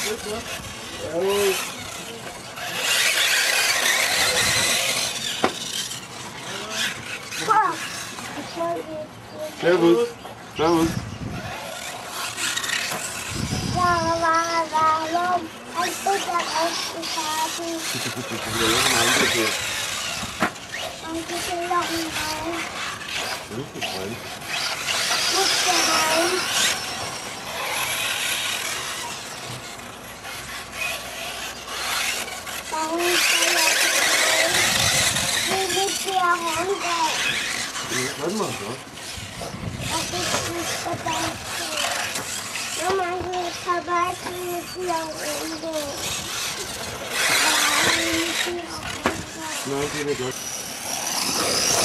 Servus. Servus. Warum hast du da rausgefahren? Und ich will noch rein. Nicht rein. Muss da rein? Warum ist da rein? Wie liegt hier runter? Warte mal, so. Das ist nicht dabei. Mama, hier ist dabei, ist hier runter. Nein, geht nicht.